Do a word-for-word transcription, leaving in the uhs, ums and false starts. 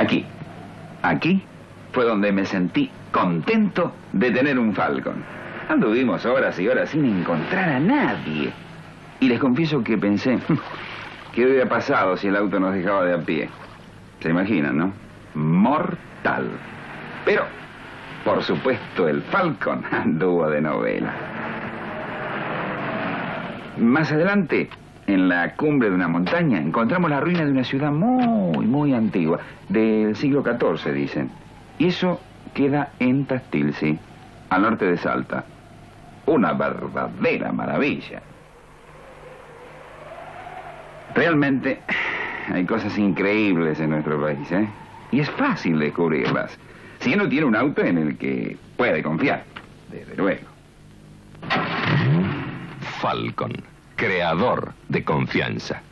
Aquí. Aquí fue donde me sentí contento de tener un Falcon. Anduvimos horas y horas sin encontrar a nadie. Y les confieso que pensé, ¿qué hubiera pasado si el auto nos dejaba de a pie? Se imaginan, ¿no? Mortal. Pero, por supuesto, el Falcon anduvo de novela. Más adelante, en la cumbre de una montaña, encontramos la ruina de una ciudad muy, muy antigua, del siglo catorce, dicen. Y eso queda en Tastilci, al norte de Salta. Una verdadera maravilla. Realmente hay cosas increíbles en nuestro país, ¿eh? Y es fácil descubrirlas, si uno tiene un auto en el que puede confiar, desde luego. Falcon, creador de confianza.